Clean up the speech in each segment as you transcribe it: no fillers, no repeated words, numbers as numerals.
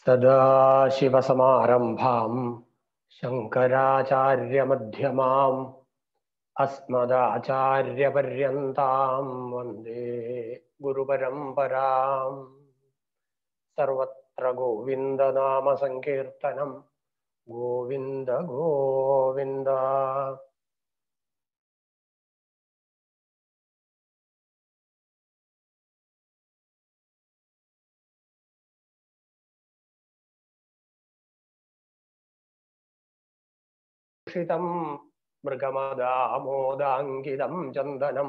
सदाशिवसमारम्भां शङ्कराचार्यमध्यमाम् अस्मदाचार्यपर्यन्तां वन्दे गुरुपरम्पराम्। सर्वत्र गोविन्दनामसङ्कीर्तनं गोविन्द गोविन्द। मृगमदामोदाङ्गितं चन्दनं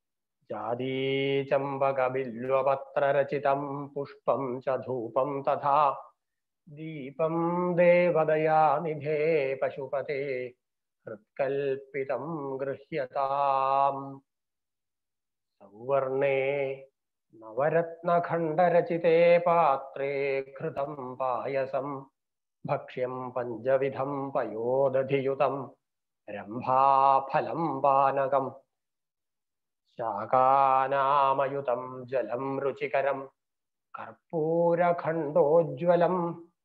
जादीचम्बकबिल्वपत्ररचितं पुष्पं च धूपं तथा दीपं देवदयानिधे पशुपते हृत्कल्पितं गृह्यताम्। सौवर्णे नवरत्नखण्डरचिते पात्रे घृतं पायसं भक्ष्यं पञ्चविधं पयोदधियुतं रम्भाफलं पानकम् शाकानामयुतं जलं रुचिकरं कर्पूरखण्डोज्ज्वलम्।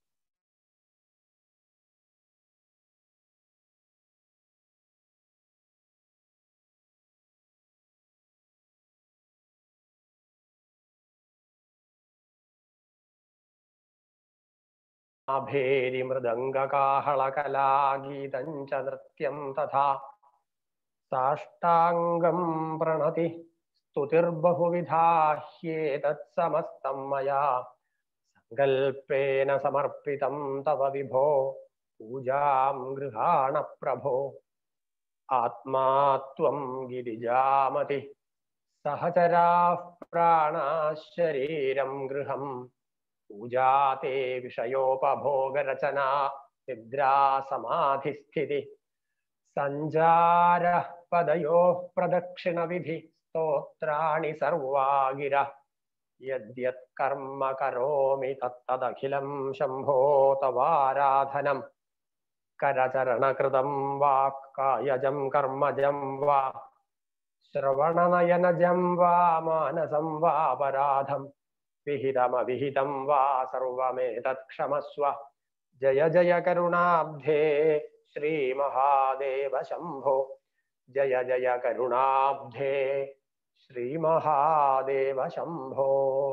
भेरि मृदङ्गकाहळकलागीतं च नृत्यं तथा साष्टाङ्गं प्रणति स्तुतिर्बहुविधा ह्येतत्समस्तं मया सङ्कल्पेन समर्पितं तव विभो पूजां गृहाण प्रभो। आत्मा त्वं गिरिजामति सहचराः प्राणाः शरीरं गृहम् पूजाते विषयोपभोगरचना निद्रा समाधिस्थिति सञ्जारः पदयोः प्रदक्षिणविधि स्तोत्राणि सर्वा गिरः यद्यत् कर्म करोमि तत्तदखिलं शम्भो तवाराधनम्। करचरणकृतं वा कायजं कर्मजं वा श्रवणनयनजं वा मानसं वापराधम् विहितमविहितं वा सर्वमेतत् क्षमस्व। जय जय करुणाब्धे श्रीमहादेव शम्भो जय जय करुणाब्धे श्रीमहादेव शम्भो।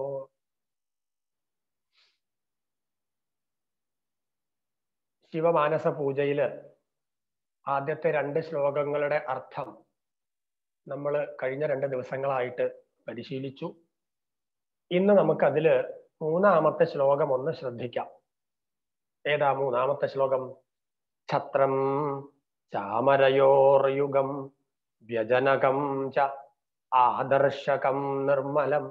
ശിവമാനസ പൂജയിൽ ആദ്യത്തെ 2 ശ്ലോകങ്ങളുടെ അർത്ഥം നമ്മൾ കഴിഞ്ഞ 2 ദിവസങ്ങളായിട്ട് പരിശീലിച്ചു. ഇന്ന് നമുക്കതില് 3-ാമത്തെ ശ്ലോകം ഒന്ന് ശ്രദ്ധിക്കാം. ഏതാ 3-ാമത്തെ ശ്ലോകം? ഛത്രം ചാമരയോർയുഗം വ്യജനകം ച ആദർശകം നിർമ്മലം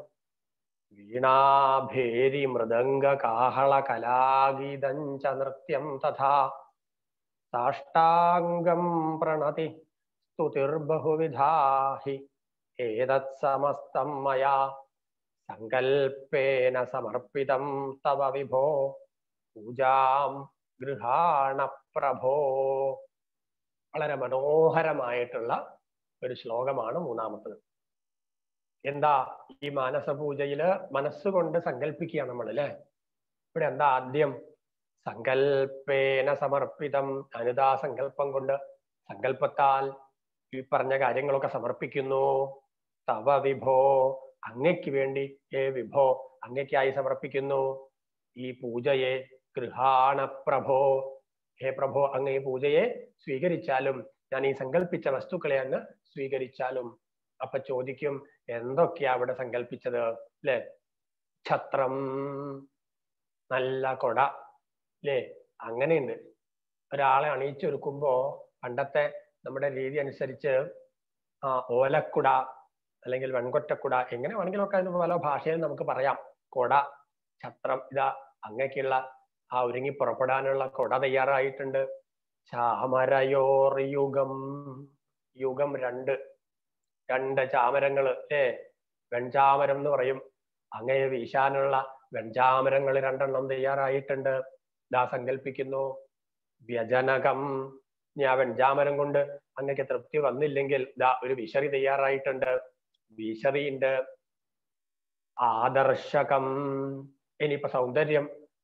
വീണാഭേരി മൃദംഗ കാഹള കലാഗീതം ച നൃത്യം തഥാ സാഷ്ടാംഗം പ്രണതി സ്തുതിർബഹുവിധാ ഹി ഏതത്സമസ്തം മയാ സങ്കൽപ്പേന സമർപ്പിതം തവ വിഭോ പൂജാം ഗൃഹാണ പ്രഭോ. വളരെ മനോഹരമായിട്ടുള്ള ഒരു ശ്ലോകമാണ് 3-ാമത്തത്. എന്താ ഈ മാനസപൂജയില് മനസ്സുകൊണ്ട് സങ്കല്പിക്കുക നമ്മൾ അല്ലെ. ഇവിടെ എന്താ ആദ്യം? സങ്കൽപ്പേന സമർപ്പിതം. ഞാനിതാ സങ്കല്പം കൊണ്ട്, സങ്കല്പത്താൽ ഈ പറഞ്ഞ കാര്യങ്ങളൊക്കെ സമർപ്പിക്കുന്നു. തവ വിഭോ, അങ്ങയ്ക്ക് വേണ്ടി. ഹേ വിഭോ, അങ്ങയ്ക്കായി സമർപ്പിക്കുന്നു ഈ പൂജയെ. ഗൃഹാണ പ്രഭോ, ഹേ പ്രഭോ, അങ്ങ് ഈ പൂജയെ സ്വീകരിച്ചാലും, ഞാൻ ഈ സങ്കല്പിച്ച വസ്തുക്കളെ അങ്ങ് സ്വീകരിച്ചാലും. അപ്പൊ ചോദിക്കും, എന്തൊക്കെയാ അവിടെ സങ്കല്പിച്ചത് അല്ലെ? ഛത്രം, നല്ല കൊട അല്ലേ? അങ്ങനെയുണ്ട്. ഒരാളെ അണിയിച്ചൊരുക്കുമ്പോ പണ്ടത്തെ നമ്മുടെ രീതി അനുസരിച്ച് ഓലക്കുട അല്ലെങ്കിൽ വെൺകൊറ്റക്കുട, എങ്ങനെ വേണമെങ്കിലൊക്കെ അതിന് പല ഭാഷയിൽ നമുക്ക് പറയാം. കൊട, ഛത്രം, ഇതാ അങ്ങനെയൊക്കെയുള്ള ആ ഒരുങ്ങി പുറപ്പെടാനുള്ള കൊട തയ്യാറായിട്ടുണ്ട്. ചാമരയോർ യുഗം, യുഗം 2 ചാമരങ്ങള് അല്ലേ? വെൺചാമരം എന്ന് പറയും. അങ്ങയെ വീശാനുള്ള വെൺചാമരങ്ങൾ 2 തയ്യാറായിട്ടുണ്ട്. ഇതാ സങ്കല്പിക്കുന്നു. വ്യജനകം, ഇനി ആ വെൺചാമരം കൊണ്ട് അങ്ങക്ക് തൃപ്തി വന്നില്ലെങ്കിൽ ഇതാ ഒരു വിശറി തയ്യാറായിട്ടുണ്ട്. വിശറിയുണ്ട്. ആദർശകം, ഇനിയിപ്പോ സൗന്ദര്യം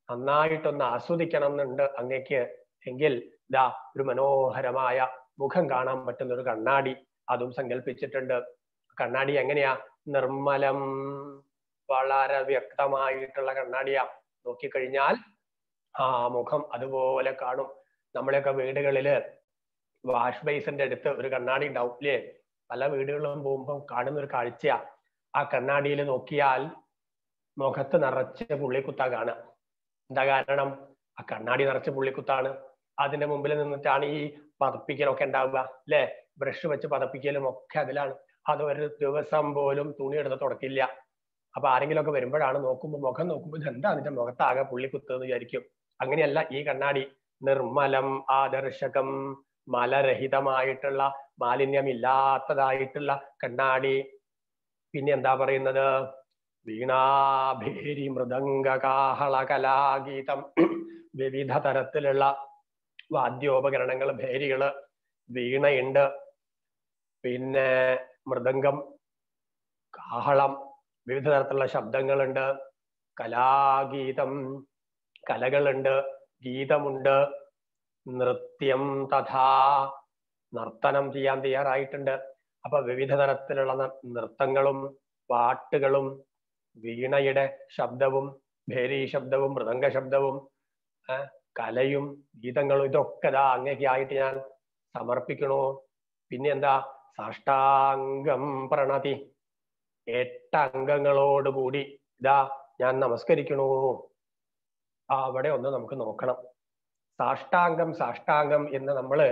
നന്നായിട്ടൊന്ന് ആസ്വദിക്കണം എന്നുണ്ട് അങ്ങക്ക് എങ്കിൽ ഇതാ ഒരു മനോഹരമായ മുഖം കാണാൻ പറ്റുന്ന ഒരു കണ്ണാടി അതും സങ്കല്പിച്ചിട്ടുണ്ട്. കണ്ണാടി എങ്ങനെയാ? നിർമ്മലം, വളരെ വ്യക്തമായിട്ടുള്ള കണ്ണാടിയാ. നോക്കിക്കഴിഞ്ഞാൽ ആ മുഖം അതുപോലെ കാണും. നമ്മളെയൊക്കെ വീടുകളില് വാഷ് ബേസിന്റെ അടുത്ത് ഒരു കണ്ണാടി ഉണ്ടാവും ഇല്ലേ? പല വീടുകളിലും പോകുമ്പോൾ കാണുന്ന ഒരു കാഴ്ചയാ. ആ കണ്ണാടിയിൽ നോക്കിയാൽ മുഖത്ത് നിറച്ച് പുള്ളിക്കുത്താ കാണുക. എന്താ കാരണം? ആ കണ്ണാടി നിറച്ച് പുള്ളിക്കുത്താണ്. അതിന്റെ മുമ്പിൽ നിന്നിട്ടാണ് ഈ പതപ്പിക്കലൊക്കെ ഉണ്ടാവുക അല്ലെ? ബ്രഷ് വെച്ച് പതപ്പിക്കലും ഒക്കെ അതിലാണ്. അത് ഒരു ദിവസം പോലും തുണി എടുത്ത് തുടക്കില്ല. അപ്പൊ ആരെങ്കിലും ഒക്കെ വരുമ്പോഴാണ് നോക്കുമ്പോൾ മുഖം നോക്കുമ്പോൾ എന്താ അതിന്റെ മുഖത്താകെ പുള്ളിക്കുത്ത് എന്ന് വിചാരിക്കും. അങ്ങനെയല്ല ഈ കണ്ണാടി. നിർമ്മലം ആദർശകം, മലരഹിതമായിട്ടുള്ള, മാലിന്യമില്ലാത്തതായിട്ടുള്ള കണ്ണാടി. പിന്നെ എന്താ പറയുന്നത്? വീണാഭേരി മൃദംഗ കാഹള കലാഗീതം, വിവിധ തരത്തിലുള്ള വാദ്യോപകരണങ്ങൾ, ഭേരികള്, വീണയുണ്ട്, പിന്നെ മൃദംഗം, കാഹളം, വിവിധ തരത്തിലുള്ള ശബ്ദങ്ങളുണ്ട്, കലാഗീതം, കലകളുണ്ട്, ഗീതമുണ്ട്, നൃത്യം തഥാ, നർത്തനം ചെയ്യാൻ തയ്യാറായിട്ടുണ്ട്. അപ്പൊ വിവിധ തരത്തിലുള്ള നൃത്തങ്ങളും പാട്ടുകളും വീണയുടെ ശബ്ദവും ഭേരി ശബ്ദവും മൃദംഗ ശബ്ദവും കലയും ഗീതങ്ങളും ഇതൊക്കെ അങ്ങേക്കായിട്ട് ഞാൻ സമർപ്പിക്കണു. പിന്നെ എന്താ? സാഷ്ടാംഗം പ്രണതി, 8 അംഗങ്ങളോടുകൂടി ഇതാ ഞാൻ നമസ്കരിക്കണു. അവിടെ ഒന്ന് നമുക്ക് നോക്കണം. സാഷ്ടാംഗം സാഷ്ടാംഗം എന്ന് നമ്മള്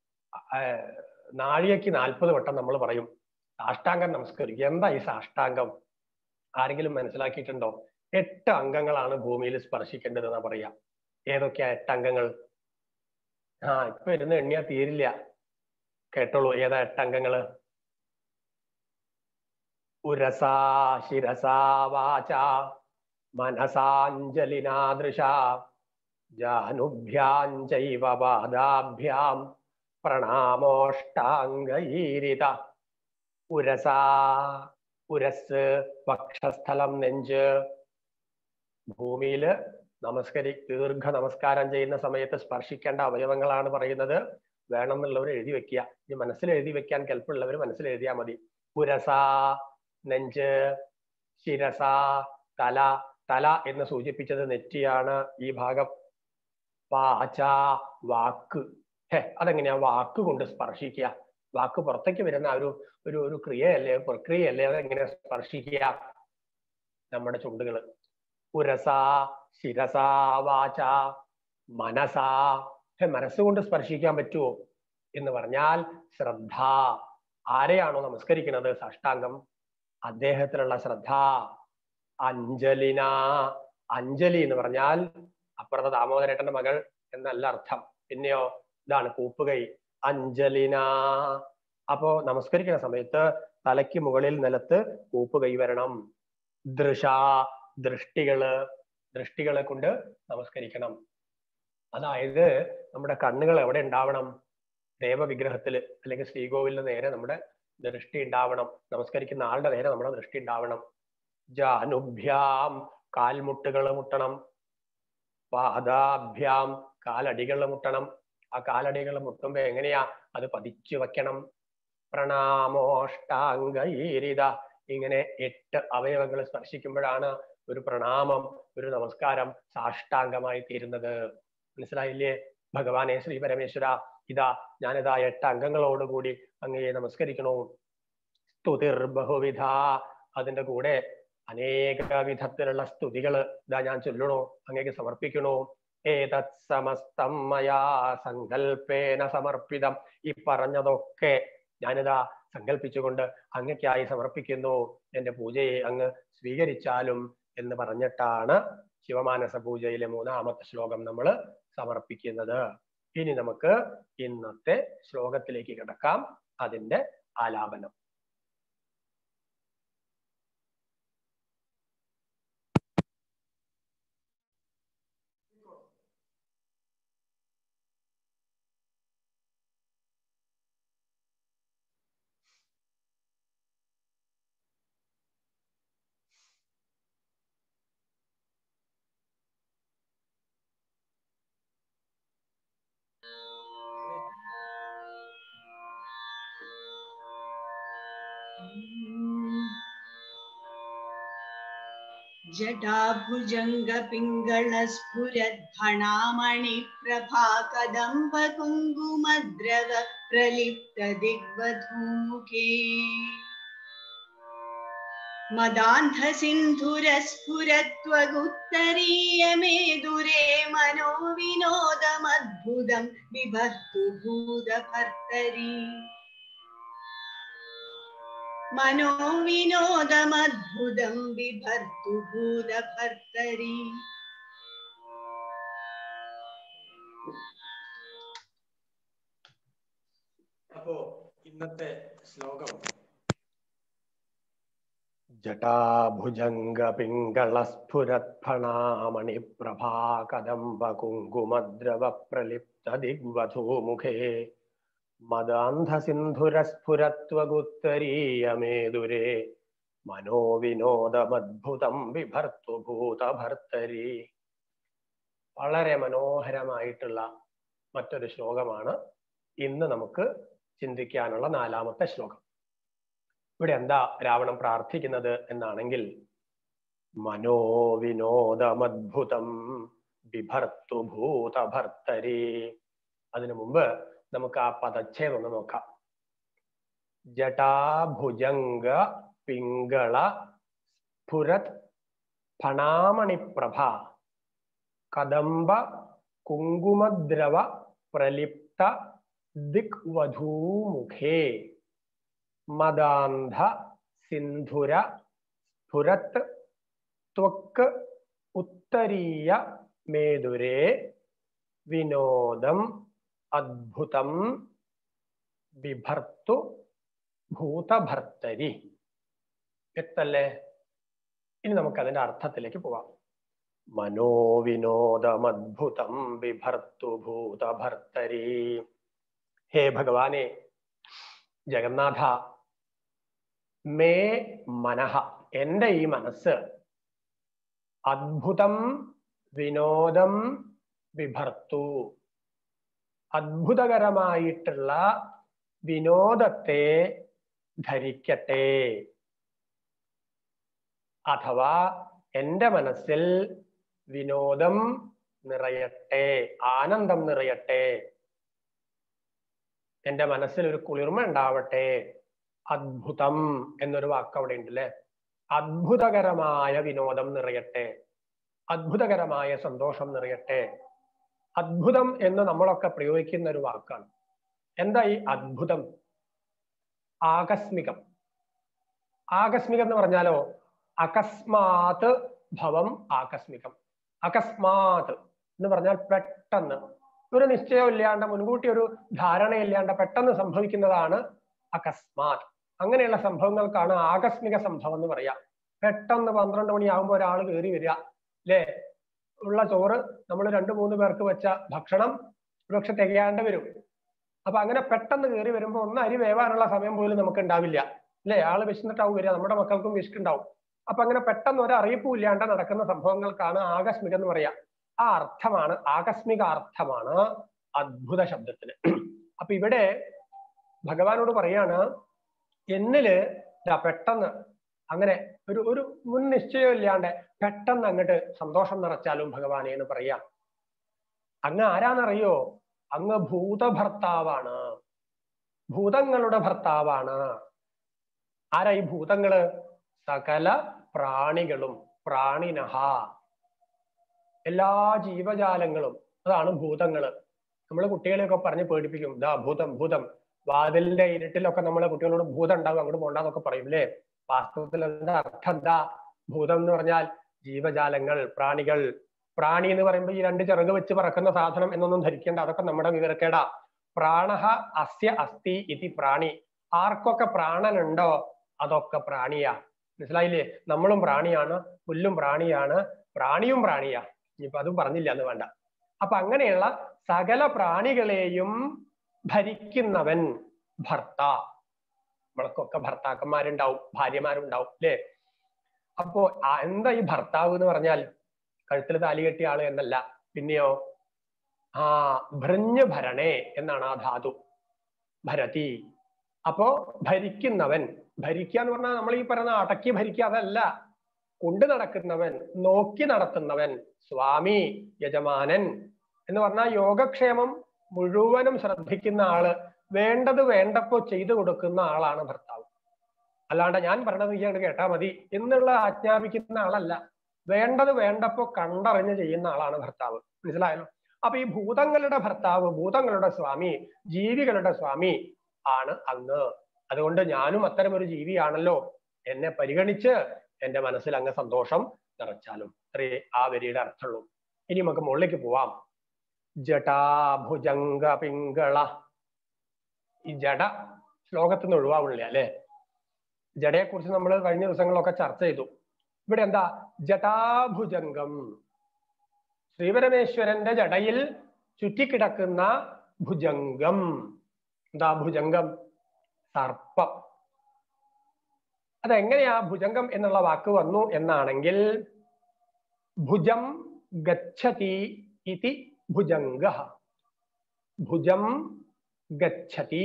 നാഴികയ്ക്ക് 40 വട്ടം നമ്മൾ പറയും. സാഷ്ടാംഗം നമസ്കരിക്കും. എന്താ ഈ സാഷ്ടാംഗം? ആരെങ്കിലും മനസ്സിലാക്കിയിട്ടുണ്ടോ? 8 അംഗങ്ങളാണ് ഭൂമിയിൽ സ്പർശിക്കേണ്ടത് എന്നാ പറയാ. ഏതൊക്കെയാ 8 അംഗങ്ങൾ? ഇപ്പൊ ഇരുന്ന് എണ്ണിയാ തീരില്ല. കേട്ടോളൂ. ഏതാ 8 അംഗങ്ങള്? ഉരസാ ശിരസാ വാച മനസാഞ്ജലിനാദൃശ ജാനുഭ്യാം ചൈവ പാദാഭ്യാം പ്രണാമോഷ്ടാംഗീരിത. ഉരസാ, ഉരസ് വക്ഷസ്ഥലം, നെഞ്ച്. ഭൂമിയില് ദീർഘ നമസ്കാരം ചെയ്യുന്ന സമയത്ത് സ്പർശിക്കേണ്ട അവയവങ്ങളാണ് പറയുന്നത്. വേണമെന്നുള്ളവർ എഴുതി വെക്കുക. ഇനി മനസ്സിൽ എഴുതി വെക്കാൻ കെൽപ്പുള്ളവർ മനസ്സിൽ എഴുതിയാൽ മതി. പുരസാ നെഞ്ച്, ശിരസ തല. തല എന്ന് സൂചിപ്പിച്ചത് നെറ്റിയാണ്, ഈ ഭാഗം. വാച വാക്ക്. അതെങ്ങനെയാ വാക്ക് കൊണ്ട് സ്പർശിക്കുക? വാക്ക് പുറത്തേക്ക് വരുന്ന ഒരു ക്രിയയല്ലേ, പ്രക്രിയയല്ലേ? അതെങ്ങനെ സ്പർശിക്കുക? നമ്മുടെ ചുണ്ടുകള്. പുരസാ ശിരസാ വാച മനസാ. മനസ്സുകൊണ്ട് സ്പർശിക്കാൻ പറ്റുമോ എന്ന് പറഞ്ഞാൽ ശ്രദ്ധ. ആരെയാണോ നമസ്കരിക്കുന്നത് സാഷ്ടാംഗം, അദ്ദേഹത്തിലുള്ള ശ്രദ്ധ. അഞ്ജലിന. അഞ്ജലി എന്ന് പറഞ്ഞാൽ അപ്പുറത്തെ ദാമോദരേട്ടന്റെ മകൾ എന്നല്ല അർത്ഥം. പിന്നെയോ ഇതാണ് കൂപ്പുകൈ. അഞ്ജലിന. അപ്പോ നമസ്കരിക്കുന്ന സമയത്ത് തലയ്ക്ക് മുകളിൽ നിലത്ത് കൂപ്പുകൈ വരണം. ദൃശ, ദൃഷ്ടികളെ കൊണ്ട് നമസ്കരിക്കണം. അതായത് നമ്മുടെ കണ്ണുകൾ എവിടെ ഉണ്ടാവണം? ദേവവിഗ്രഹത്തില് അല്ലെങ്കിൽ ശ്രീകോവിലിന് നേരെ നമ്മുടെ ദൃഷ്ടി ഉണ്ടാവണം. നമസ്കരിക്കുന്ന ആളുടെ നേരെ നമ്മുടെ ദൃഷ്ടി ഉണ്ടാവണം. ജാനുഭ്യാം, കാൽമുട്ടുകൾ മുട്ടണം. പാദാഭ്യാം, കാലടികൾ മുട്ടണം. ആ കാലടികൾ മുട്ടുമ്പോ എങ്ങനെയാ? അത് പതിച്ചു വെക്കണം. പ്രണാമോഷ്ടാംഗീരിത. ഇങ്ങനെ 8 അവയവങ്ങൾ സ്പർശിക്കുമ്പോഴാണ് ഒരു പ്രണാമം, ഒരു നമസ്കാരം സാഷ്ടാംഗമായി തീരുന്നത്. മനസ്സിലായില്ലേ? ഭഗവാനെ ശ്രീ പരമേശ്വര, ഇതാ ഞാനിതാ 8 അംഗങ്ങളോടുകൂടി അങ്ങയെ നമസ്കരിക്കണു. സ്തുതിർ ബഹുവിധ. അതിന്റെ കൂടെ അനേക വിധത്തിലുള്ള സ്തുതികള് ഇതാ ഞാൻ ചൊല്ലണു, അങ്ങേക്ക് സമർപ്പിക്കണു. ഏതത് സമസ്തം മയാ സങ്കൽപ്പേന സമർപ്പിതം. ഈ പറഞ്ഞതൊക്കെ ഞാനിതാ സങ്കല്പിച്ചുകൊണ്ട് അങ്ങയ്ക്കായി സമർപ്പിക്കുന്നു. എന്റെ പൂജയെ അങ്ങ് സ്വീകരിച്ചാലും എന്ന് പറഞ്ഞിട്ടാണ് ശിവമാനസ പൂജയിലെ 3ാമത്തെ ശ്ലോകം നമ്മൾ സമർപ്പിക്കുന്നത്. ഇനി നമുക്ക് ഇന്നത്തെ ശ്ലോകത്തിലേക്ക് കിടക്കാം. അതിന്റെ ആലാപനം. जटाभुजङ्गपिङ्गलस्फुरद्भणामणिप्रभा कदम्बकुङ्कुमद्रव प्रलिप्तदिग्वधूमुखे मदान्धसिन्धुरस्फुरत्वगुत्तरीयमेदुरे मनोविनोदमद्भुतं बिभर्तु भूतभर्तरी मनोविनोदमद्भुतं बिभर्तु भूतभर्तरी. അപ്പോ ഇന്നത്തെ ശ്ലോകം ജടാഭുജംഗപിംഗളസ്ഫുരത്ഫണാമണിപ്രഭാ കദംബകുങ്കുമദ്രവ പ്രലിപ്ത ദിഗ്വധൂമുഖേ മദാന്ധസിന്ധുരസ്ഫുരത്വഗുത്തരീയമേദുരേ മനോവിനോദമദ്ഭുതം വിഭർത്തു ഭൂതഭർത്തരി. വളരെ മനോഹരമായിട്ടുള്ള മറ്റൊരു ശ്ലോകമാണ് ഇന്ന് നമുക്ക് ചിന്തിക്കാനുള്ള 4ാമത്തെ ശ്ലോകം. ഇവിടെ എന്താ രാവണൻ പ്രാർത്ഥിക്കുന്നത് എന്നാണെങ്കിൽ, മനോവിനോദമദ്ഭുതം ബിഭർത്തു ഭൂതഭർത്തരി. അതിനു മുമ്പ് നമുക്ക് ആ പദച്ഛേദം ഒന്ന് നോക്കാം. ജടാഭുജംഗ പിംഗള സ്ഫുരത് ഫണാമണിപ്രഭ കദംബ കുങ്കുമദ്രവ പ്രലിപ്ത ദിഗ്വധൂമുഖേ മദാന്ധ സിന്ധുര സ്ഫുരത് ത്വക്ക് ഉത്തരീയ മേദുരേ വിനോദം അദ്ഭുതം ബിഭർത്തു ഭൂതഭർത്തരി. വ്യക്തല്ലേ? ഇനി നമുക്ക് അതിന്റെ അർത്ഥത്തിലേക്ക് പോവാം. മനോവിനോദമദ്ഭുതം ബിഭർത്തു ഭൂതഭർത്തരി. ഹേ ഭഗവാനെ, ജഗന്നാഥ, മേ മനഃ, എന്റെ ഈ മനസ്സ്, അദ്ഭുതം വിനോദം ബിഭർത്തു, അദ്ഭുതകരമായിട്ടുള്ള വിനോദത്തെ ധരിക്കട്ടെ. അഥവാ എന്റെ മനസ്സിൽ വിനോദം നിറയട്ടെ, ആനന്ദം നിറയട്ടെ, എന്റെ മനസ്സിൽ ഒരു കുളിർമ ഉണ്ടാവട്ടെ. അദ്ഭുതം എന്നൊരു വാക്ക് അവിടെ ഉണ്ടല്ലേ. അദ്ഭുതകരമായ വിനോദം നിറയട്ടെ, അദ്ഭുതകരമായ സന്തോഷം നിറയട്ടെ. അദ്ഭുതം എന്ന് നമ്മളൊക്കെ പ്രയോഗിക്കുന്ന ഒരു വാക്കാണ്. എന്താ ഈ അദ്ഭുതം? ആകസ്മികം. ആകസ്മികം എന്ന് പറഞ്ഞാലോ, അകസ്മാത് ഭവം ആകസ്മികം. അകസ്മാത് എന്ന് പറഞ്ഞാൽ പെട്ടെന്ന്, ഒരു നിശ്ചയം ഇല്ലാണ്ട്, മുൻകൂട്ടി ഒരു ധാരണയില്ലാണ്ട് പെട്ടെന്ന് സംഭവിക്കുന്നതാണ് അകസ്മാത്. അങ്ങനെയുള്ള സംഭവങ്ങൾക്കാണ് ആകസ്മിക സംഭവം എന്ന് പറയാ. പെട്ടെന്ന് 12 മണിയാകുമ്പോൾ ഒരാൾ കയറി വരിക, അല്ലേ? ഉള്ള ചോറ് നമ്മൾ 2-3 പേർക്ക് വെച്ച ഭക്ഷണം ഒരുപക്ഷെ തികയാണ്ട് വരും. അപ്പൊ അങ്ങനെ പെട്ടെന്ന് കയറി വരുമ്പോൾ ഒന്ന് അരി വേവാനുള്ള സമയം പോലും നമുക്ക് ഉണ്ടാവില്ല, അല്ലേ? ആള് വിശന്നിട്ടാവും വരിക, നമ്മുടെ മക്കൾക്കും വിശക്കുണ്ടാവും. അപ്പൊ അങ്ങനെ പെട്ടെന്ന് ഒരു അറിയിപ്പും ഇല്ലാണ്ട് നടക്കുന്ന സംഭവങ്ങൾക്കാണ് ആകസ്മികം എന്ന് പറയാ. ആ അർത്ഥമാണ്, ആകസ്മിക അർത്ഥമാണ് അദ്ഭുത ശബ്ദത്തിന്. അപ്പൊ ഇവിടെ ഭഗവാനോട് പറയാണ്, എന്നില് പെട്ടെന്ന് അങ്ങനെ ഒരു മുൻ നിശ്ചയം ഇല്ലാണ്ട് പെട്ടെന്ന് അങ്ങോട്ട് സന്തോഷം നിറച്ചാലും ഭഗവാനെ എന്ന് പറയാം. അങ്ങ് ആരാന്നറിയോ? അങ്ങ് ഭൂതഭർത്താവാണ്, ഭൂതങ്ങളുടെ ഭർത്താവാണ്. ആരാ ഈ ഭൂതങ്ങള്? സകല പ്രാണികളും, പ്രാണിനഹ, എല്ലാ ജീവജാലങ്ങളും, അതാണ് ഭൂതങ്ങള്. നമ്മള് കുട്ടികളെയൊക്കെ പറഞ്ഞ് പേടിപ്പിക്കും, ദാ ഭൂതം ഭൂതം. വാതിലിന്റെ ഇരുട്ടിലൊക്കെ നമ്മളെ കുട്ടികളോട് ഭൂതം ഉണ്ടാവും, അങ്ങോട്ട് പോണ്ടാന്നൊക്കെ പറയും, അല്ലേ? വാസ്തവത്തിൽ അതിന്റെ അർത്ഥം എന്താ? ഭൂതം എന്ന് പറഞ്ഞാൽ ജീവജാലങ്ങൾ, പ്രാണികൾ. പ്രാണി എന്ന് പറയുമ്പോൾ ഈ 2 ചിറക് വെച്ച് പറക്കുന്ന സാധനം എന്നൊന്നും ധരിക്കേണ്ട, അതൊക്കെ നമ്മുടെ വിവരക്കേടാ. പ്രാണഹ അസ്യ അസ്തി ഇതി പ്രാണി. ആർക്കൊക്കെ പ്രാണനുണ്ടോ അതൊക്കെ പ്രാണിയാ. മനസ്സിലായില്ലേ? നമ്മളും പ്രാണിയാണ്, പുല്ലും പ്രാണിയാണ്, പ്രാണിയും പ്രാണിയാ. ഇനിയിപ്പൊ അതും പറഞ്ഞില്ല എന്ന് വേണ്ട. അപ്പൊ അങ്ങനെയുള്ള സകല പ്രാണികളെയും ഭരിക്കുന്നവൻ ഭർത്ത. നമ്മൾക്കൊക്കെ ഭർത്താക്കന്മാരുണ്ടാവും, ഭാര്യമാരുണ്ടാവും, അല്ലേ? അപ്പോ എന്താ ഈ ഭർത്താവ് എന്ന് പറഞ്ഞാൽ? കഴുത്തിൽ താലി കെട്ടിയ ആള് എന്നല്ല. പിന്നെയോ ഭൃഞ്ഞ് ഭരണേ എന്നാണ് ആ ധാതു. ഭരതി, അപ്പോ ഭരിക്കുന്നവൻ, ഭരിക്കുക എന്ന് പറഞ്ഞാൽ നമ്മൾ ഈ പറയുന്ന അടക്കി ഭരിക്കുക അതല്ല, കൊണ്ടു നടക്കുന്നവൻ, നോക്കി നടത്തുന്നവൻ, സ്വാമി, യജമാനൻ എന്ന് പറഞ്ഞാൽ യോഗക്ഷേമം മുഴുവനും ശ്രദ്ധിക്കുന്ന ആള്, വേണ്ടത് വേണ്ടപ്പോ ചെയ്തു കൊടുക്കുന്ന ആളാണ് ഭർത്താവ്. അല്ലാണ്ട് ഞാൻ പറഞ്ഞത് നീ അങ്ങോട്ട് കേട്ടാ മതി എന്നുള്ള ആജ്ഞാപിക്കുന്ന ആളല്ല, വേണ്ടത് വേണ്ടപ്പോ കണ്ടറിഞ്ഞ് ചെയ്യുന്ന ആളാണ് ഭർത്താവ്. മനസ്സിലായല്ലോ? അപ്പൊ ഈ ഭൂതങ്ങളുടെ ഭർത്താവ്, ഭൂതങ്ങളുടെ സ്വാമി, ജീവികളുടെ സ്വാമി ആണ് അങ്ങ്. അതുകൊണ്ട് ഞാനും അത്തരം ഒരു ജീവിയാണല്ലോ, എന്നെ പരിഗണിച്ച് എന്റെ മനസ്സിൽ അങ്ങ് സന്തോഷം നിറച്ചാലും. അത്രേ ആ വരിയുടെ അർത്ഥമുള്ളൂ. ഇനി നമുക്ക് മുകളിലേക്ക് പോവാം. ജടാഭുജംഗ പിങ്കള. ഈ ജട ശ്ലോകത്തിൽ നിന്ന് ഒഴിവാവില്ല അല്ലെ? ജടയെ കുറിച്ച് നമ്മൾ കഴിഞ്ഞ ദിവസങ്ങളൊക്കെ ചർച്ച ചെയ്തു. ഇവിടെ എന്താ? ജടാഭുജംഗം, ശ്രീപരമേശ്വരന്റെ ജടയിൽ ചുറ്റിക്കിടക്കുന്ന ഭുജംഗം. എന്താ ഭുജംഗം? സർപ്പം. അതെങ്ങനെയാ ഭുജംഗം എന്നുള്ള വാക്ക് വന്നു എന്നാണെങ്കിൽ, ഭുജം ഗച്ഛതി ഇതി ഭുജംഗ. ഭുജം ഗച്ഛതി,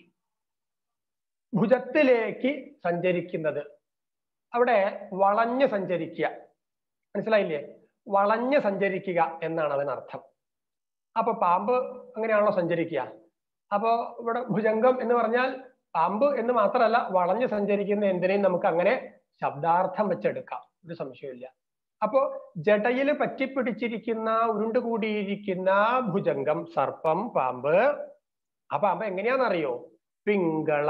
ഭുജത്തിലേക്ക് സഞ്ചരിക്കുന്നത്. അവിടെ വളഞ്ഞ് സഞ്ചരിക്കുക. മനസ്സിലായില്ലേ? വളഞ്ഞ് സഞ്ചരിക്കുക എന്നാണ് അതിനർത്ഥം. അപ്പൊ പാമ്പ് അങ്ങനെയാണല്ലോ സഞ്ചരിക്കുക. അപ്പോ ഇവിടെ ഭുജംഗം എന്ന് പറഞ്ഞാൽ പാമ്പ് എന്ന് മാത്രമല്ല, വളഞ്ഞ് സഞ്ചരിക്കുന്ന എന്തിനേയും നമുക്ക് അങ്ങനെ ശബ്ദാർത്ഥം വെച്ചെടുക്കാം, ഒരു സംശയമില്ല. അപ്പോ ജടയിൽ പറ്റിപ്പിടിച്ചിരിക്കുന്ന, ഉരുണ്ടുകൂടിയിരിക്കുന്ന ഭുജംഗം, സർപ്പം, പാമ്പ്. ആ പാമ്പ് എങ്ങനെയാണെന്നറിയോ? പിങ്കള,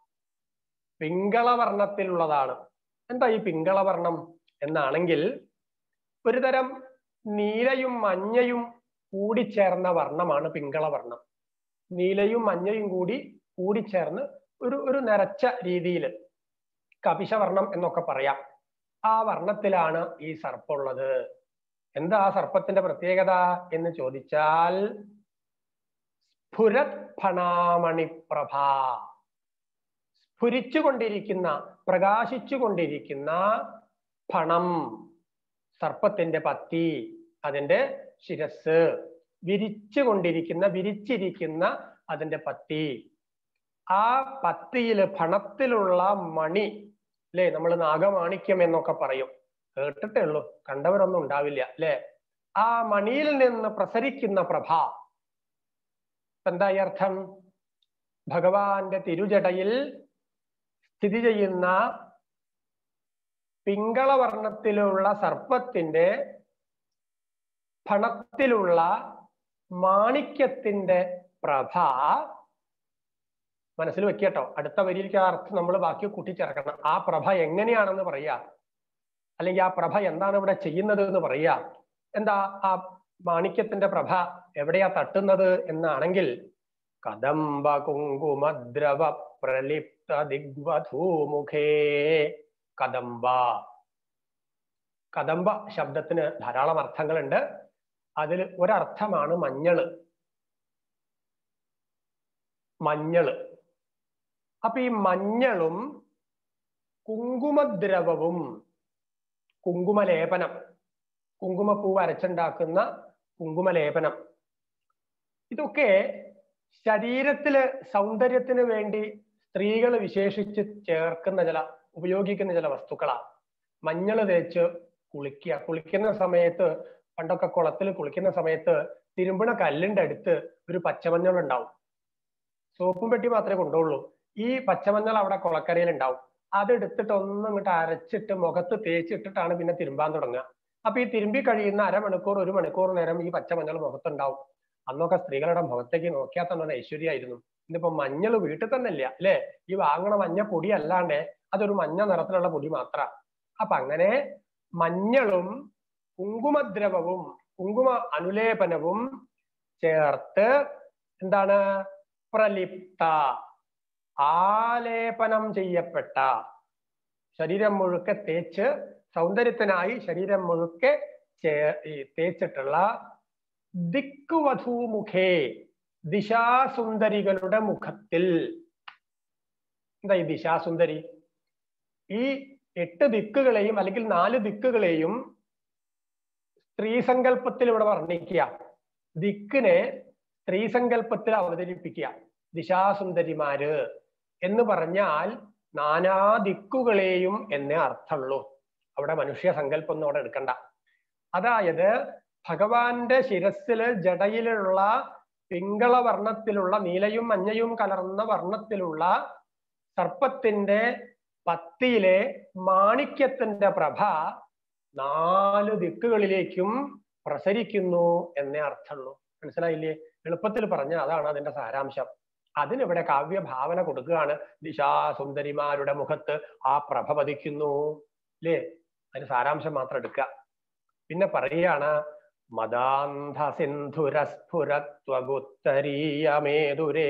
പിങ്കളവർണ്ണത്തിലുള്ളതാണ്. എന്താ ഈ പിങ്കളവർണ്ണം എന്നാണെങ്കിൽ, ഒരു തരം നീലയും മഞ്ഞയും കൂടിച്ചേർന്ന വർണ്ണമാണ് പിങ്കളവർണ്ണം. നീലയും മഞ്ഞയും കൂടിച്ചേർന്ന് ഒരു നിറച്ച രീതിയിൽ കപിശവർണ്ണം എന്നൊക്കെ പറയാം. ആ വർണ്ണത്തിലാണ് ഈ സർപ്പമുള്ളത്. എന്താ ആ സർപ്പത്തിന്റെ പ്രത്യേകത എന്ന് ചോദിച്ചാൽ, സ്ഫുരത് ഫണാമണിപ്രഭ, സ്ഫുരിച്ചുകൊണ്ടിരിക്കുന്ന, പ്രകാശിച്ചുകൊണ്ടിരിക്കുന്ന ഫണം, സർപ്പത്തിന്റെ പത്തി, അതിന്റെ ശിരസ്, വിരിച്ചിരിക്കുന്ന അതിന്റെ പത്തി. ആ പത്തിയില്, ഫണത്തിലുള്ള മണി അല്ലെ, നമ്മൾ നാഗമാണിക്യം എന്നൊക്കെ പറയും, കേട്ടിട്ടേ ഉള്ളൂ, കണ്ടവരൊന്നും ഉണ്ടാവില്ല അല്ലെ. ആ മണിയിൽ നിന്ന് പ്രസരിക്കുന്ന പ്രഭ. എന്താ ഈ അർത്ഥം? ഭഗവാന്റെ തിരുജടയിൽ സ്ഥിതി ചെയ്യുന്ന പിങ്കളവർണ്ണത്തിലുള്ള സർപ്പത്തിന്റെ ഫണത്തിലുള്ള മാണിക്യത്തിന്റെ പ്രഭ മനസ്സിൽ വെക്കട്ടോ. അടുത്ത വരിയിലേക്ക് ആ അർത്ഥം നമ്മൾ ബാക്കി കൂട്ടിച്ചേർക്കണം. ആ പ്രഭ എങ്ങനെയാണെന്ന് പറയാ, അല്ലെങ്കിൽ ആ പ്രഭ എന്താണ് ഇവിടെ ചെയ്യുന്നത് എന്ന് പറയാ. എന്താ ആ മാണിക്യത്തിന്റെ പ്രഭ എവിടെയാ തട്ടുന്നത് എന്നാണെങ്കിൽ, കദംബ കുങ്കുമദ്രവ പ്രലിപ്ത ദിഗ്വധൂമുഖേ. കദംബ, കദംബ ശബ്ദത്തിന് ധാരാളം അർത്ഥങ്ങളുണ്ട്. അതിൽ ഒരർത്ഥമാണ് മഞ്ഞള്. മഞ്ഞള്. അപ്പൊ ഈ മഞ്ഞളും കുങ്കുമദ്രവവും, കുങ്കുമലേപനം, കുങ്കുമപ്പൂവ് അരച്ചുണ്ടാക്കുന്ന കുങ്കുമലേപനം, ഇതൊക്കെ ശരീരത്തില് സൗന്ദര്യത്തിന് വേണ്ടി സ്ത്രീകൾ വിശേഷിച്ച് ഉപയോഗിക്കുന്ന ചില വസ്തുക്കളാണ്. മഞ്ഞള് തേച്ച് കുളിക്കുക. കുളിക്കുന്ന സമയത്ത്, പണ്ടൊക്കെ കുളത്തിൽ കുളിക്കുന്ന സമയത്ത് തിരുമ്പണ കല്ലിന്റെ അടുത്ത് ഒരു പച്ചമഞ്ഞൾ ഉണ്ടാവും. സോപ്പും പെട്ടി മാത്രമേ കൊണ്ടുള്ളൂ. ഈ പച്ചമഞ്ഞൾ അവിടെ കുളക്കരയിൽ ഉണ്ടാവും. അതെടുത്തിട്ട് ഒന്നും ഇങ്ങോട്ട് അരച്ചിട്ട് മുഖത്ത് തേച്ചിട്ടിട്ടാണ് പിന്നെ തിരുമ്പാൻ തുടങ്ങുക. അപ്പൊ ഈ തിരുമ്പി കഴിയുന്ന അരമണിക്കൂർ, 1 മണിക്കൂർ നേരം ഈ പച്ചമഞ്ഞൾ മുഖത്തുണ്ടാവും. അന്നൊക്കെ സ്ത്രീകളുടെ മുഖത്തേക്ക് നോക്കിയാൽ തന്നെ ഐശ്വര്യമായിരുന്നു. ഇന്നിപ്പോ മഞ്ഞൾ വീട്ടിൽ തന്നെ ഇല്ല അല്ലെ. ഈ വാങ്ങണ മഞ്ഞ പൊടി അല്ലാണ്ട് അതൊരു മഞ്ഞ നിറത്തിലുള്ള പൊടി മാത്രം. അപ്പൊ അങ്ങനെ മഞ്ഞളും കുങ്കുമദ്രവവും കുങ്കുമ അനുലേപനവും ചേർത്ത് എന്താണ്? പ്രലിപ്ത, ആലേപനം ചെയ്യപ്പെട്ട, ശരീരം മുഴുക്കെ തേച്ച് സൗന്ദര്യത്തിനായി ശരീരം മുഴുക്കെ തേച്ചിട്ടുള്ള ദിക്വധൂമുഖേ, ദിശാസുന്ദരികളുടെ മുഖത്തിൽ. എന്താ ഈ ദിശാസുന്ദരി? ഈ 8 ദിക്കുകളെയും അല്ലെങ്കിൽ 4 ദിക്കുകളെയും സ്ത്രീസങ്കല്പത്തിൽ ഇവിടെ വർണ്ണിക്കുക. ദിക്കിനെ സ്ത്രീസങ്കല്പത്തിൽ അവതരിപ്പിക്കുക. ദിശാസുന്ദരിമാര് എന്ന് പറഞ്ഞാൽ നാനാ ദിക്കുകളെയും എന്നേ അർത്ഥമുള്ളൂ. അവിടെ മനുഷ്യ സങ്കല്പം ഒന്നും അവിടെ എടുക്കണ്ട. അതായത് ഭഗവാന്റെ ശിരസ്സില് ജടയിലുള്ള പിങ്കള വർണ്ണത്തിലുള്ള നീലയും മഞ്ഞയും കലർന്ന വർണ്ണത്തിലുള്ള സർപ്പത്തിന്റെ പത്തിയിലെ മാണിക്യത്തിന്റെ പ്രഭ 4 ദിക്കുകളിലേക്കും പ്രസരിക്കുന്നു എന്നേ അർത്ഥമുള്ളൂ. മനസ്സിലായില്ലേ? എളുപ്പത്തിൽ പറഞ്ഞ അതാണ് അതിന്റെ സാരാംശം. അതിനിവിടെ കാവ്യഭാവന കൊടുക്കുകയാണ്. ദിശാസുന്ദരിമാരുടെ മുഖത്ത് ആ പ്രഭ പതിക്കുന്നു അല്ലേ? അതിന് സാരാംശം മാത്രം എടുക്കുക. പിന്നെ പറയുകയാണ് മദാന്ധ സിന്ധുരസ്ഫുരത്വഗുത്തരീയമേതുരേ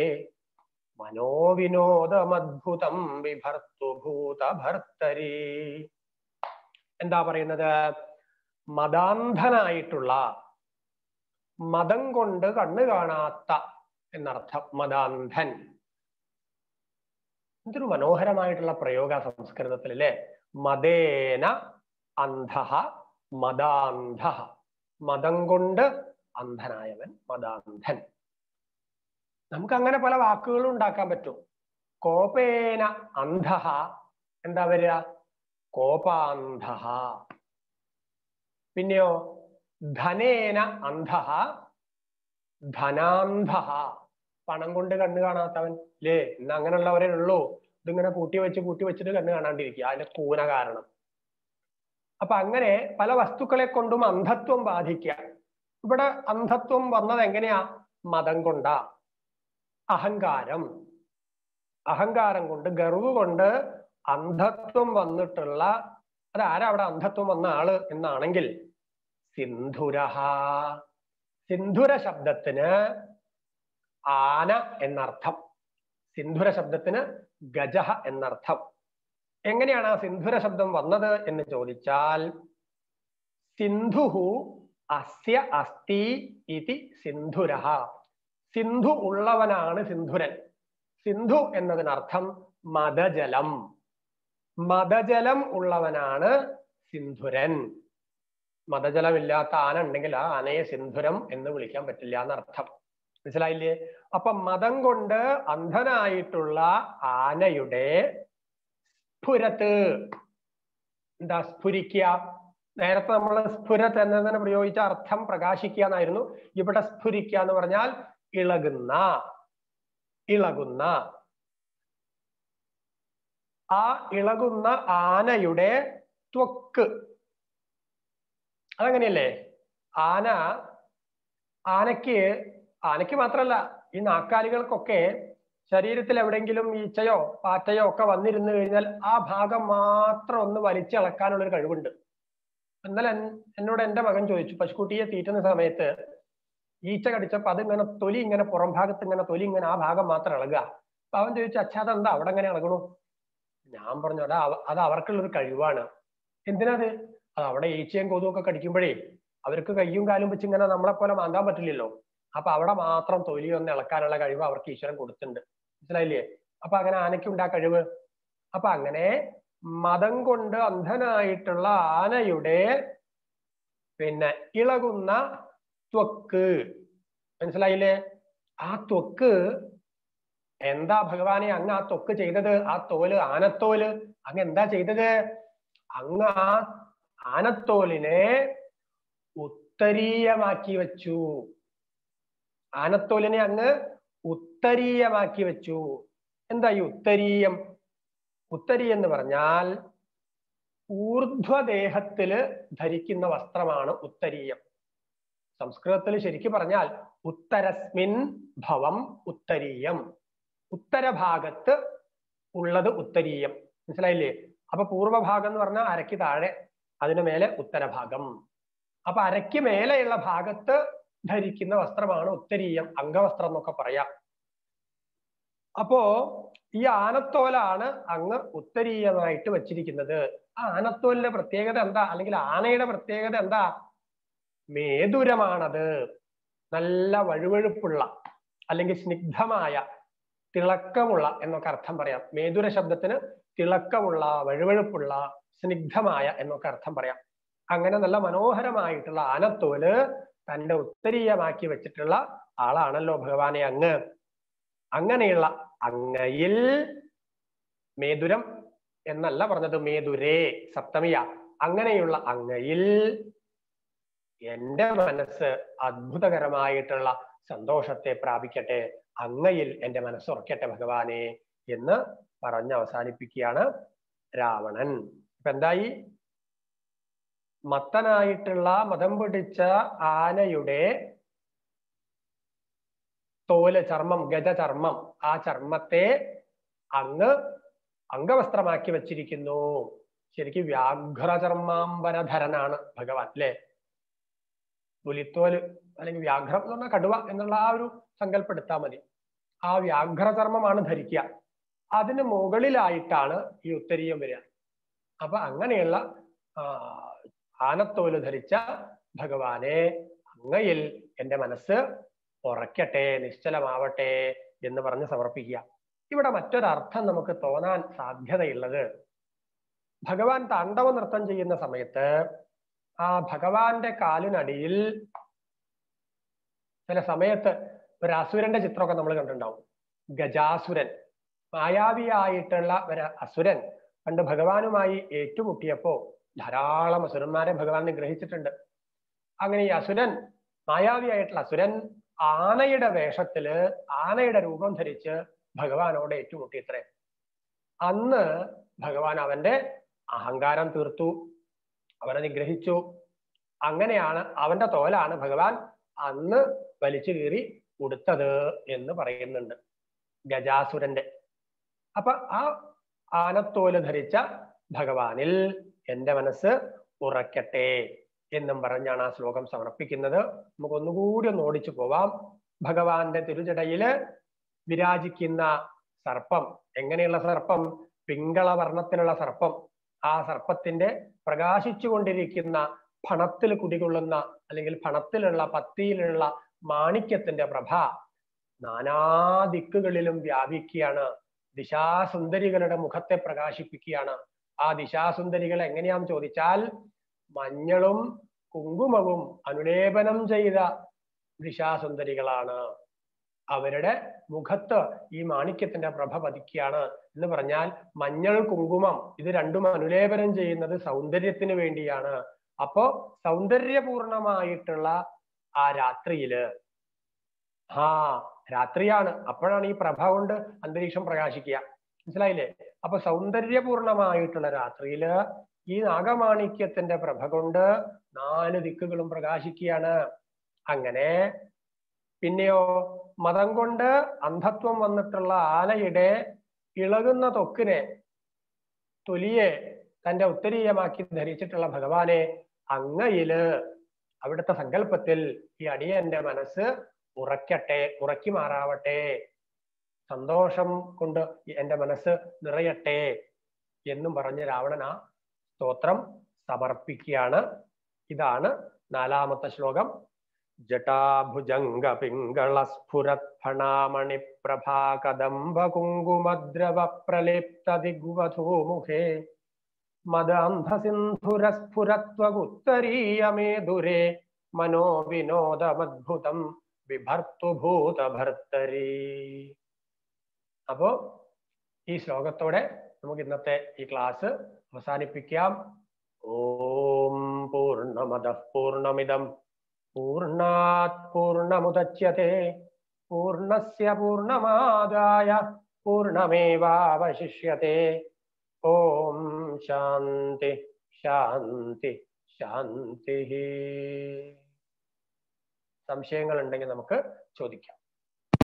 മനോവിനോദമദ്ഭുതം വിഭർത്തു ഭൂതഭർത്തരീ. എന്താ പറയുന്നത്? മദാന്ധനായിട്ടുള്ള, മദം കൊണ്ട് കണ്ണു കാണാത്ത എന്നർത്ഥം. മദാന്ധൻ. എന്തൊരു മനോഹരമായിട്ടുള്ള പ്രയോഗ സംസ്കൃതത്തിൽ അല്ലേ? മദേന അന്ധഃ മദാന്ധഃ. മദം കൊണ്ട് അന്ധനായവൻ മദാന്ധൻ. നമുക്ക് അങ്ങനെ പല വാക്കുകളും ഉണ്ടാക്കാൻ പറ്റും. കോപേന അന്ധഃ എന്താ വരിക? കോപാന്ധഃ. പിന്നെയോ ധനേന അന്ധഃ ധനാന്ധഃ. പണം കൊണ്ട് കണ്ണു കാണാത്തവൻ അല്ലേ? ഇന്ന് അങ്ങനെയുള്ളവരേ ഉള്ളൂ. ഇതിങ്ങനെ കൂട്ടി വെച്ചിട്ട് കണ്ണു കാണാണ്ടിരിക്കുക. അതിന്റെ കൂന കാരണം. അപ്പൊ അങ്ങനെ പല വസ്തുക്കളെ കൊണ്ടും അന്ധത്വം ബാധിക്കുക. ഇവിടെ അന്ധത്വം വന്നത് എങ്ങനെയാ? മതം കൊണ്ടാ. അഹങ്കാരം കൊണ്ട്, ഗർവ് കൊണ്ട് അന്ധത്വം വന്നിട്ടുള്ള അതാരാ അവിടെ അന്ധത്വം വന്ന ആള് എന്നാണെങ്കിൽ സിന്ധുരഹ. സിന്ധുര ശബ്ദത്തിന് ആന എന്നർത്ഥം. സിന്ധുര ശബ്ദത്തിന് ഗജഹ എന്നർത്ഥം. എങ്ങനെയാണ് ആ സിന്ധുര ശബ്ദം വന്നത് എന്ന് ചോദിച്ചാൽ സിന്ധുഹു അസ്യ അസ്തി ഇതി സിന്ധുരഹ. സിന്ധു ഉള്ളവനാണ് സിന്ധുരൻ. സിന്ധു എന്നതിനർത്ഥം മദജലം. മദജലം ഉള്ളവനാണ് സിന്ധുരൻ. മദജലമില്ലാത്ത ആന ഉണ്ടെങ്കിൽ ആ ആനയെ സിന്ധുരം എന്ന് വിളിക്കാൻ പറ്റില്ല എന്നർത്ഥം. മനസ്സിലായില്ലേ? അപ്പൊ മദം കൊണ്ട് അന്ധനായിട്ടുള്ള ആനയുടെ സ്ഫുരത്ത്. എന്താ സ്ഫുരിക്കുക? നേരത്തെ നമ്മൾ സ്ഫുരത്ത് എന്നതിനെ പ്രയോഗിച്ച അർത്ഥം പ്രകാശിക്കുക എന്നായിരുന്നു. ഇവിടെ സ്ഫുരിക്കുക എന്ന് പറഞ്ഞാൽ ഇളകുന്ന. ആ ഇളകുന്ന ആനയുടെ ത്വക്ക്. അതങ്ങനെയല്ലേ? ആനയ്ക്ക് മാത്രല്ല, ഈ നാക്കാലികൾക്കൊക്കെ ശരീരത്തിൽ എവിടെയെങ്കിലും ഈച്ചയോ പാറ്റയോ ഒക്കെ വന്നിരുന്നു കഴിഞ്ഞാൽ ആ ഭാഗം മാത്രം ഒന്ന് വലിച്ചിളക്കാനുള്ളൊരു കഴിവുണ്ട്. എന്നാൽ എന്നോട് എൻ്റെ മകൻ ചോദിച്ചു, പശുക്കുട്ടിയെ തീറ്റുന്ന സമയത്ത് ഈച്ച കടിച്ചപ്പോ അതിങ്ങനെ തൊലി ഇങ്ങനെ പുറം ഭാഗത്ത് ഇങ്ങനെ തൊലി ഇങ്ങനെ ആ ഭാഗം മാത്രം ഇളകുക. അപ്പൊ അവൻ ചോദിച്ചു, അച്ഛാ അതെന്താ അവിടെ ഇങ്ങനെ ഇളകണു? ഞാൻ പറഞ്ഞു, അത് അവർക്കുള്ളൊരു കഴിവാണ്. എന്തിനത്? അത് അവിടെ ഈച്ചയും കൊതുവൊക്കെ കടിക്കുമ്പോഴേ അവർക്ക് കയ്യും കാലും വെച്ച് ഇങ്ങനെ നമ്മളെ പോലെ മാന്താൻ പറ്റില്ലല്ലോ. അപ്പൊ അവിടെ മാത്രം തൊലി ഒന്ന് ഇളക്കാനുള്ള കഴിവ് അവർക്ക് ഈശ്വരൻ കൊടുത്തിട്ടുണ്ട്. മനസ്സിലായില്ലേ? അപ്പൊ അങ്ങനെ ആനയ്ക്കുണ്ടാ കഴിവ്. അപ്പൊ അങ്ങനെ മദം കൊണ്ട് അന്ധനായിട്ടുള്ള ആനയുടെ ഇളകുന്ന ത്വക്ക്. മനസ്സിലായില്ലേ? ആ ത്വക്ക് എന്താ ഭഗവാനെ അങ്ങ് ആ ത്വക്ക് ചെയ്തത്? ആ തോല്, ആനത്തോല് അങ്ങ് എന്താ ചെയ്തത്? അങ്ങ് ആ ആനത്തോലിനെ ഉത്തരീയമാക്കി വെച്ചു. ആനത്തോലിനെ അങ്ങ് ഉത്തരീയമാക്കി വെച്ചു. എന്താ ഈ ഉത്തരീയം? ഉത്തരി എന്ന് പറഞ്ഞാൽ ഊർധ്വദേഹത്തില് ധരിക്കുന്ന വസ്ത്രമാണ് ഉത്തരീയം. സംസ്കൃതത്തിൽ ശരിക്കും പറഞ്ഞാൽ ഉത്തരസ്മിൻ ഭവം ഉത്തരീയം. ഉത്തരഭാഗത്ത് ഉള്ളത് ഉത്തരീയം. മനസ്സിലായില്ലേ? അപ്പൊ പൂർവഭാഗം എന്ന് പറഞ്ഞാൽ അരയ്ക്ക് താഴെ, അതിനു മേലെ ഉത്തരഭാഗം. അപ്പൊ അരയ്ക്ക് മേലെയുള്ള ഭാഗത്ത് ധരിക്കുന്ന വസ്ത്രമാണ് ഉത്തരീയം, അംഗവസ്ത്രം എന്നൊക്കെ പറയാം. അപ്പോ ഈ ആനത്തോലാണ് അങ്ങ് ഉത്തരീയമായിട്ട് വച്ചിരിക്കുന്നത്. ആ ആനത്തോലിന്റെ പ്രത്യേകത എന്താ? അല്ലെങ്കിൽ ആനയുടെ പ്രത്യേകത എന്താ? മേതുരമാണത്. നല്ല വഴുവഴുപ്പുള്ള അല്ലെങ്കിൽ സ്നിഗ്ധമായ, തിളക്കമുള്ള എന്നൊക്കെ അർത്ഥം പറയാം. മേതുര ശബ്ദത്തിന് തിളക്കമുള്ള, വഴുവഴുപ്പുള്ള, സ്നിഗ്ധമായ എന്നൊക്കെ അർത്ഥം പറയാം. അങ്ങനെ നല്ല മനോഹരമായിട്ടുള്ള ആനത്തോല് തന്റെ ഉത്തരീയമാക്കി വെച്ചിട്ടുള്ള ആളാണല്ലോ ഭഗവാനെ അങ്ങ്. അങ്ങനെയുള്ള അങ്ങയിൽ മേതുരം എന്നല്ല പറഞ്ഞത്, മേതുരേ സപ്തമിയ. അങ്ങനെയുള്ള അങ്ങയിൽ എന്റെ മനസ്സ് അത്ഭുതകരമായിട്ടുള്ള സന്തോഷത്തെ പ്രാപിക്കട്ടെ, അങ്ങയിൽ എന്റെ മനസ്സ് ഉറക്കട്ടെ ഭഗവാനെ എന്ന് പറഞ്ഞ് അവസാനിപ്പിക്കുകയാണ് രാവണൻ. ഇപ്പൊ എന്തായി? മത്തനായിട്ടുള്ള മതം പിടിച്ച ആനയുടെ തോല്, ചർമ്മം, ഗജചർമ്മം, ആ ചർമ്മത്തെ അങ്ങ് അംഗവസ്ത്രമാക്കി വച്ചിരിക്കുന്നു. ശരിക്കും വ്യാഘ്രചർമാംബരധരനാണ് ഭഗവാൻ, അല്ലെ? പുലിത്തോല് അല്ലെങ്കിൽ വ്യാഘ്രം എന്ന് പറഞ്ഞാൽ കടുവ എന്നുള്ള ആ ഒരു സങ്കല്പെടുത്താൽ മതി. ആ വ്യാഘ്രചർമ്മമാണ് ധരിക്കുക. അതിന് മുകളിലായിട്ടാണ് ഈ ഉത്തരീയം വരിക. അപ്പൊ അങ്ങനെയുള്ള ആനത്തോല് ധരിച്ച ഭഗവാനെ, അങ്ങയിൽ എന്റെ മനസ്സ് ഉറക്കട്ടെ, നിശ്ചലമാവട്ടെ എന്ന് പറഞ്ഞ് സമർപ്പിക്കുക. ഇവിടെ മറ്റൊരർത്ഥം നമുക്ക് തോന്നാൻ സാധ്യതയുള്ളത്, ഭഗവാൻ താണ്ഡവ നൃത്തം ചെയ്യുന്ന സമയത്ത് ആ ഭഗവാന്റെ കാലിനടിയിൽ ചില സമയത്ത് ഒരു അസുരന്റെ ചിത്രമൊക്കെ നമ്മൾ കണ്ടിട്ടുണ്ടാവും. ഗജാസുരൻ, മായാവിയായിട്ടുള്ള ഒരു അസുരൻ പണ്ട് ഭഗവാനുമായി ഏറ്റുമുട്ടിയപ്പോ ധാരാളം അസുരന്മാരെ ഭഗവാൻ നിഗ്രഹിച്ചിട്ടുണ്ട്. അങ്ങനെ ഈ അസുരൻ, മായാവിയായിട്ടുള്ള അസുരൻ ആനയുടെ വേഷത്തില്, ആനയുടെ രൂപം ധരിച്ച് ഭഗവാനോട് ഏറ്റുമുട്ടിയത്രേ. അന്ന് ഭഗവാൻ അവന്റെ അഹങ്കാരം തീർത്തു, അവനെ നിഗ്രഹിച്ചു. അങ്ങനെയാണ് അവന്റെ തോലാണ് ഭഗവാൻ അന്ന് വലിച്ചു കീറി ഉടുത്തത് എന്ന് പറയുന്നുണ്ട്, ഗജാസുരന്റെ. അപ്പൊ ആ ആനത്തോല് ധരിച്ച ഭഗവാനിൽ എന്റെ മനസ്സ് ഉറക്കട്ടെ എന്നും പറഞ്ഞാണ് ആ ശ്ലോകം സമർപ്പിക്കുന്നത്. നമുക്ക് ഒന്നുകൂടി ഒന്ന് ഓടിച്ചു പോവാം. ഭഗവാന്റെ തിരുജടയില് വിരാജിക്കുന്ന സർപ്പം, എങ്ങനെയുള്ള സർപ്പം? പിങ്കളവർണ്ണത്തിലുള്ള സർപ്പം. ആ സർപ്പത്തിന്റെ പ്രകാശിച്ചു കൊണ്ടിരിക്കുന്ന ഫണത്തിൽ കുടികൊള്ളുന്ന അല്ലെങ്കിൽ ഫണത്തിലുള്ള പത്തിയിലുള്ള മാണിക്യത്തിന്റെ പ്രഭ നാനാദിക്കുകളിലും വ്യാപിക്കുകയാണ്. ദിശാസുന്ദരികളുടെ മുഖത്തെ പ്രകാശിപ്പിക്കുകയാണ്. ആ ദിശാസുന്ദരികൾ എങ്ങനെയാന്ന് ചോദിച്ചാൽ, മഞ്ഞളും കുങ്കുമവും അനുലേപനം ചെയ്ത ദിശാസുന്ദരികളാണ്. അവരുടെ മുഖത്ത് ഈ മാണിക്യത്തിന്റെ പ്രഭ പതിക്കുകയാണ് എന്ന് പറഞ്ഞാൽ, മഞ്ഞൾ കുങ്കുമം ഇത് രണ്ടും അനുലേപനം ചെയ്യുന്നത് സൗന്ദര്യത്തിന് വേണ്ടിയാണ്. അപ്പോ സൗന്ദര്യപൂർണമായിട്ടുള്ള ആ രാത്രിയില്, രാത്രിയാണ്, അപ്പോഴാണ് ഈ പ്രഭ കൊണ്ട് അന്തരീക്ഷം പ്രകാശിക്കുക. മനസ്സിലായില്ലേ? അപ്പൊ സൗന്ദര്യപൂർണമായിട്ടുള്ള രാത്രിയില് ഈ നാഗമാണിക്യത്തിന്റെ പ്രഭ കൊണ്ട് 4 ദിക്കുകളും പ്രകാശിക്കുകയാണ്. അങ്ങനെ പിന്നെയോ മതം കൊണ്ട് അന്ധത്വം വന്നിട്ടുള്ള ആനയുടെ ഇളകുന്ന തൊക്കിനെ, തൊലിയെ തന്റെ ഉത്തരീയമാക്കി ധരിച്ചിട്ടുള്ള ഭഗവാനെ, അങ്ങയില് അവിടുത്തെ സങ്കല്പത്തിൽ ഈ അടിയന്റെ മനസ്സ് ഉറക്കട്ടെ, ഉറക്കി മാറാവട്ടെ, സന്തോഷം കൊണ്ട് എന്റെ മനസ്സ് നിറയട്ടെ എന്നും പറഞ്ഞ് രാവണൻ ആ സ്തോത്രം സമർപ്പിക്കുകയാണ്. ഇതാണ് 4ാമത്തെ ശ്ലോകം. ജടാഭുജംഗ പിംഗള സ്ഫുരത് ഫണാമണി പ്രഭാ കദംബ കുങ്കുമദ്രവ പ്രലിപ്ത ദിഗ്വധൂമുഖേ മദാന്ധസിന്ധുരസ്ഫുരത്വഗുത്തരീയമേ ദുരേ മനോ വിനോദമദ്ഭുതം വിഭർത്തുഭൂതഭർത്തരീ. അപ്പോ ഈ ശ്ലോകത്തോടെ നമുക്ക് ഇന്നത്തെ ഈ ക്ലാസ് അവസാനിപ്പിക്കാം. ഓം പൂർണ്ണമദഃ പൂർണ്ണമിദം പൂർണ്ണാത് പൂർണ്ണമുദച്യത്തെ പൂർണ്ണസ്യ പൂർണ്ണമാദായ പൂർണ്ണമേവാവശിഷ്യത്തെ. ഓം ശാന്തി ശാന്തി ശാന്തി. സംശയങ്ങൾ ഉണ്ടെങ്കിൽ നമുക്ക് ചോദിക്കാം.